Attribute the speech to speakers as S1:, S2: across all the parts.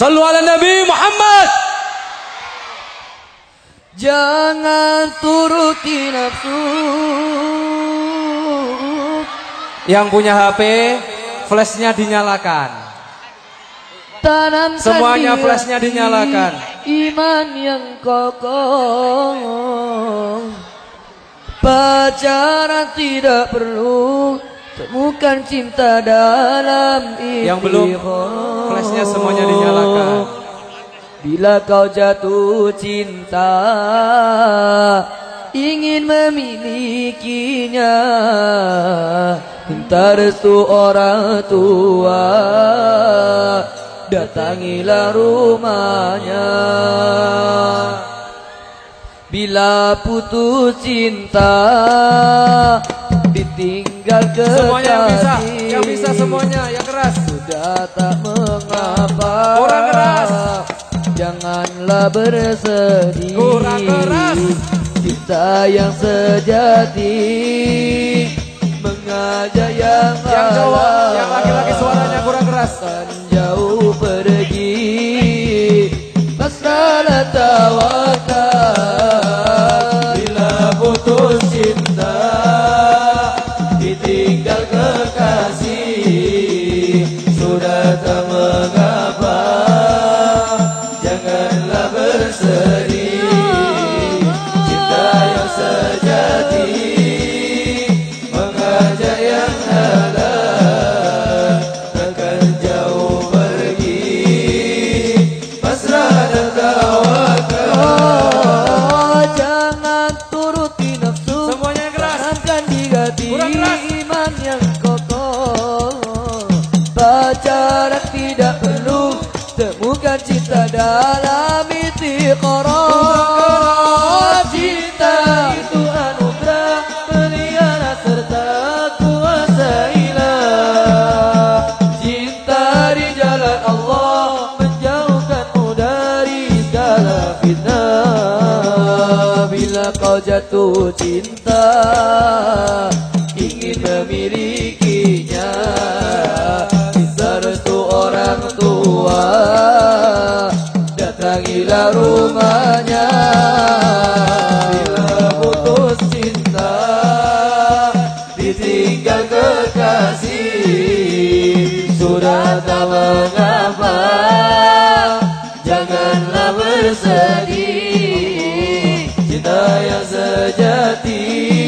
S1: Sallu ala Nabi Muhammad.
S2: Jangan turuti nafsu.
S1: Yang punya HP, flashnya dinyalakan.
S2: Tanamkan
S1: semuanya flashnya dinyalakan.
S2: Iman yang kokoh. Pacaran tidak perlu, temukan cinta dalam ikhtiar.
S1: Yang belum, flashnya semuanya dinyalakan.
S2: Bila kau jatuh cinta, ingin memilikinya, minta restu orang tua, datangilah rumahnya. Bila putus cinta, ditinggal kekasih.
S1: Semuanya yang bisa semuanya, yang keras.
S2: Sudah tak mengapa,
S1: kurang keras.
S2: Janganlah bersedih,
S1: kurang keras.
S2: Cinta yang sejati mengajak yang
S1: cowok, yang laki-laki suaranya kurang keras.
S2: Kan jauh pergi, pasrahlah tawakal. Bila putus cinta, ditinggal kekasih, sudah tak mengapa, janganlah bersedih. Cinta yang sejati mengajak yang halal, takkan jauh pergi, pasrah dan tawakal. Jangan turuti nafsu, semuanya keras. Tanamkan di hati iman yang kokoh. Pacaran tidak perlu, temukan cinta dalam istiqoroh. Cinta itu anugerah, pelihara serta kuasailah. Cinta di jalan Allah, menjauhkanmu dari segala fitnah. Bila kau jatuh cinta, ingin memilikinya, minta restu orang tua, datangilah rumahnya. Bila putus cinta, ditinggal kekasih, sudah tak mengapa, janganlah bersedih. Cinta yang sejati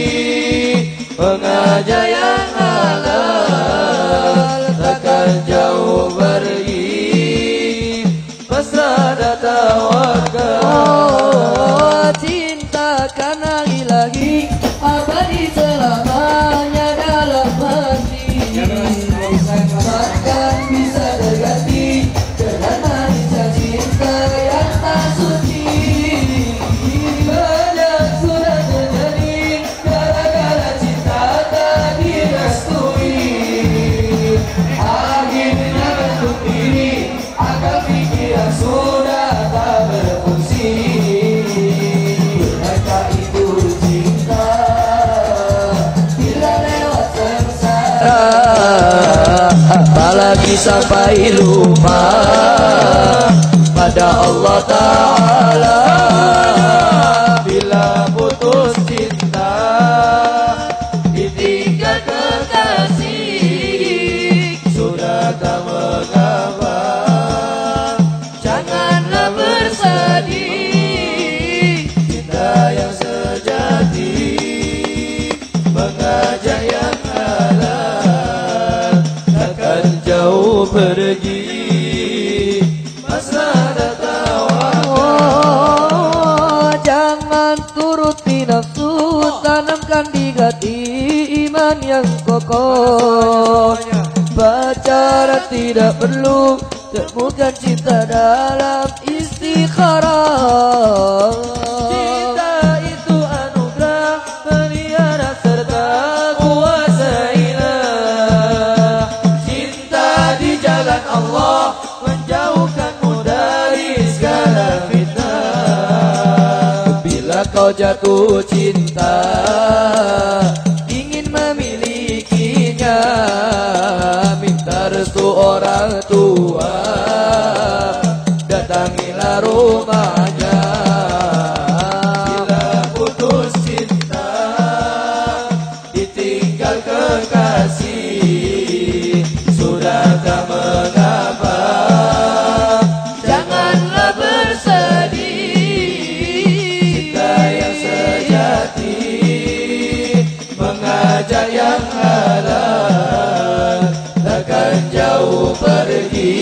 S2: mengajak yang halal, takkan jauh pergi, pasrah dan tawakal. Cinta karena ilahi, abadi selamanya dalam hati, takkan bisa terganti dengan manisnya cinta yang tak suci. Banyak sudah terjadi gara-gara cinta tak direstui. Akhirnya bentuk diri, akal pikiran sudah tak berfungsi. Benarkah itu cinta bila lewat sengsara, apalagi sampai lupa pada Allah Ta'ala. Bila putus cinta, ditinggal kekasih, sudah tak mengapa, janganlah bersedih. Cinta yang sejati mengajak yang halal, takkan jauh pergi, pasrah dan tawakal. Jangan turuti nafsu, tanamkan di hati iman yang kokoh. Pacaran tidak perlu, temukan cinta dalam istikharah. Cinta itu anugerah, pelihara serta kuasailah. Cinta di jalan Allah, menjauhkanmu dari segala fitnah. Bila kau jatuh cinta, ingin memilikinya, minta restu orang tua, jauh pergi,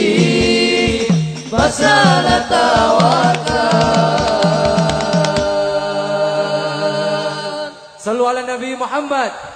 S2: pasrah tawakal.
S1: Sallu ala Nabi Muhammad.